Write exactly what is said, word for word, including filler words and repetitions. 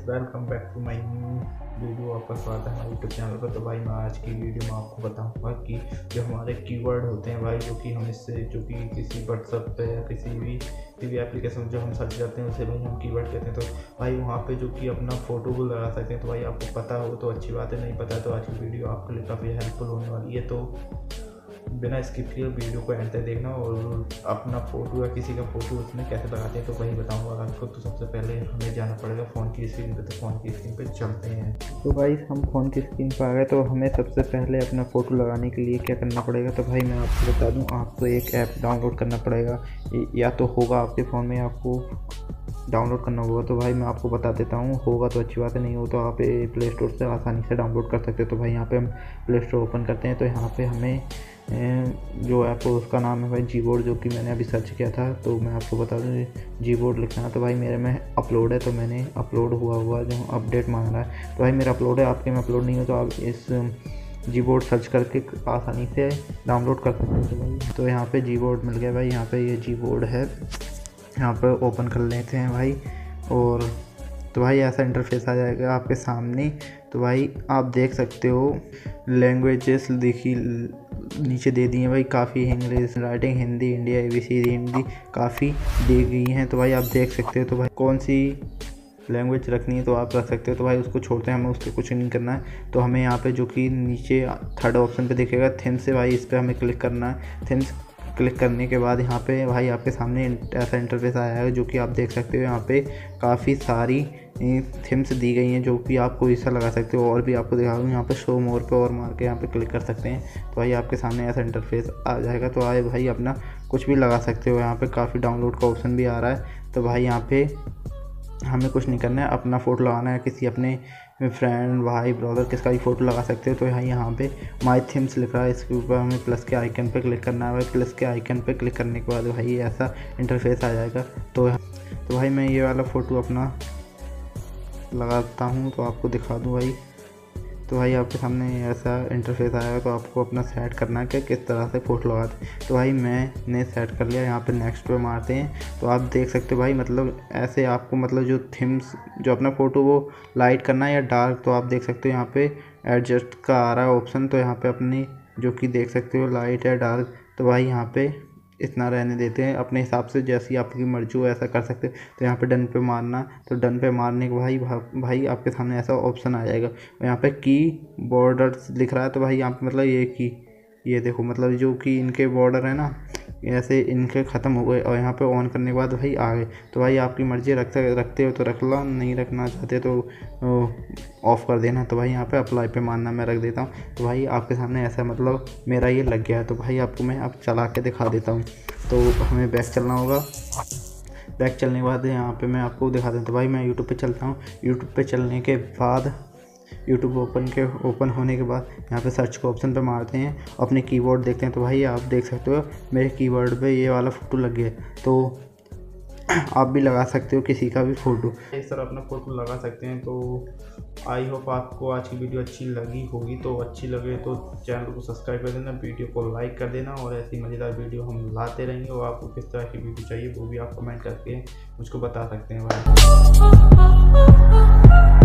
Welcome back to my new video. आपका स्वागत है हमारे यूट्यूब चैनल पर। तो भाई मैं आज की वीडियो में आपको बताऊंगा कि जो हमारे कीवर्ड होते हैं भाई, जो कि हम इससे जो कि किसी व्हाट्सएप पे या किसी भी किसी भी एप्लीकेशन जो हम सर्च करते हैं उसे भाई हम कीवर्ड कहते हैं। तो भाई वहाँ पे जो कि अपना फ़ोटो को लगा सकते हैं। तो भाई आपको पता हो तो अच्छी बात है, नहीं पता तो आज की वीडियो आपके लिए काफ़ी हेल्पफुल होने वाली है। तो बिना स्किप किए वीडियो को एंड तक देखना और अपना फ़ोटो या किसी का फ़ोटो उसमें कैसे लगाते हैं तो वही बताऊंगा आपको। तो सबसे पहले हमें जाना पड़ेगा फ़ोन की स्क्रीन पे। तो फ़ोन की स्क्रीन पे चलते हैं। तो भाई हम फ़ोन की स्क्रीन पर आ गए। तो हमें सबसे पहले अपना फ़ोटो लगाने के लिए क्या करना पड़ेगा। तो भाई मैं आपको बता दूं, आपको एक ऐप डाउनलोड करना पड़ेगा, या तो होगा आपके फ़ोन में, आपको डाउनलोड करना होगा। तो भाई मैं आपको बता देता हूँ, होगा तो अच्छी बात है, नहीं हो तो आप प्ले स्टोर से आसानी से डाउनलोड कर सकते हो। तो भाई यहाँ पे हम प्ले स्टोर ओपन करते हैं। तो यहाँ पे हमें जो ऐप है उसका नाम है भाई जीबोर्ड, जो कि मैंने अभी सर्च किया था। तो मैं आपको बता दूँ जीबोर्ड लिखना है। तो भाई मेरे में अपलोड है, तो मैंने अपलोड हुआ हुआ जो अपडेट मांग रहा है। तो भाई मेरा अपलोड है, आपके में अपलोड नहीं हो तो आप इस जीबोर्ड सर्च करके आसानी से डाउनलोड कर सकते हैं। तो भाई तो यहाँ पे जीबोर्ड मिल गया भाई। यहाँ पे ये जीबोर्ड है, यहाँ पर ओपन कर लेते हैं भाई। और तो भाई ऐसा इंटरफेस आ जाएगा आपके सामने। तो भाई आप देख सकते हो लैंग्वेजेस देखी नीचे दे दी हैं भाई, काफ़ी English writing, Hindi, India, A B C D Hindi काफ़ी दी गई हैं। तो भाई आप देख सकते हो। तो भाई कौन सी लैंग्वेज रखनी है तो आप रख सकते हो। तो भाई उसको छोड़ते हैं, हमें उसको कुछ नहीं करना है। तो हमें यहाँ पे जो कि नीचे थर्ड ऑप्शन पे दिखेगा थीम्स से, भाई इस पर हमें क्लिक करना है। थीम्स क्लिक करने के बाद यहाँ पे भाई आपके सामने ऐसा इंटरफेस आया है, जो कि आप देख सकते हो। यहाँ पे काफ़ी सारी थीम्स दी गई हैं जो कि आप कोई सा लगा सकते हो। और भी आपको दिखा दूँ, यहाँ पे शो मोर पे और मार के यहाँ पे क्लिक कर सकते हैं। तो भाई आपके सामने ऐसा इंटरफेस आ जाएगा। तो आए भाई अपना कुछ भी लगा सकते हो। यहाँ पे काफ़ी डाउनलोड का ऑप्शन भी आ रहा है। तो भाई यहाँ पे हमें कुछ नहीं करना है, अपना फ़ोटो लगाना है, किसी अपने फ्रेंड, भाई, ब्रदर, किसका भी फ़ोटो लगा सकते हो। तो यहाँ यहाँ पे माई थीम्स लिख रहा है, इसके ऊपर हमें प्लस के आइकन पे क्लिक करना है भाई। प्लस के आइकन पे क्लिक करने के बाद भाई ऐसा इंटरफेस आ जाएगा। तो तो भाई मैं ये वाला फ़ोटो अपना लगाता हूँ तो आपको दिखा दूँ भाई। तो भाई आपके सामने ऐसा इंटरफेस आएगा। तो आपको अपना सेट करना है कि किस तरह से फ़ोटो लगाते हैं। तो भाई मैंने सेट कर लिया, यहाँ पे नेक्स्ट पे मारते हैं। तो आप देख सकते हो भाई, मतलब ऐसे आपको मतलब जो थीम्स जो अपना फ़ोटो वो लाइट करना है या डार्क, तो आप देख सकते हो यहाँ पे एडजस्ट का आ रहा है ऑप्शन। तो यहाँ पे अपनी जो कि देख सकते हो लाइट या डार्क, तो भाई यहाँ पे इतना रहने देते हैं अपने हिसाब से, जैसी आपकी मर्जी हो ऐसा कर सकते हैं। तो यहाँ पे डन पे मारना, तो डन पे मारने के भाई भाई आपके सामने ऐसा ऑप्शन आ जाएगा। और यहाँ पे की बॉर्डर्स लिख रहा है। तो भाई यहाँ पे मतलब ये की ये देखो, मतलब जो कि इनके बॉर्डर है ना, ऐसे इनके ख़त्म हो गए। और यहाँ पे ऑन करने के बाद भाई आ गए। तो भाई आपकी मर्ज़ी, रखते रखते हो तो रख लो, नहीं रखना चाहते तो ऑफ़ कर देना। तो भाई यहाँ पे अप्लाई पे मानना मैं रख देता हूँ। तो भाई आपके सामने ऐसा मतलब मेरा ये लग गया है। तो भाई आपको मैं अब चला के दिखा देता हूँ। तो हमें बैक चलना होगा। बैक चलने के बाद यहाँ पे मैं आपको दिखा देता हूँ। तो भाई मैं यूट्यूब पे चलता हूँ। यूट्यूब पे चलने के बाद यूट्यूब ओपन के ओपन होने के बाद यहाँ पे सर्च के ऑप्शन पे मारते हैं, अपने कीबोर्ड देखते हैं। तो भाई आप देख सकते हो मेरे कीबोर्ड पे ये वाला फ़ोटो लग गया। तो आप भी लगा सकते हो किसी का भी फ़ोटो, इस तरह अपना फ़ोटो लगा सकते हैं। तो आई होप आपको आज की वीडियो अच्छी लगी होगी। तो अच्छी लगे तो चैनल को सब्सक्राइब कर देना, वीडियो को लाइक कर देना, और ऐसी मज़ेदार वीडियो हम लाते रहेंगे। और आपको किस तरह की वीडियो चाहिए वो भी आप कमेंट करके मुझको बता सकते हैं भाई।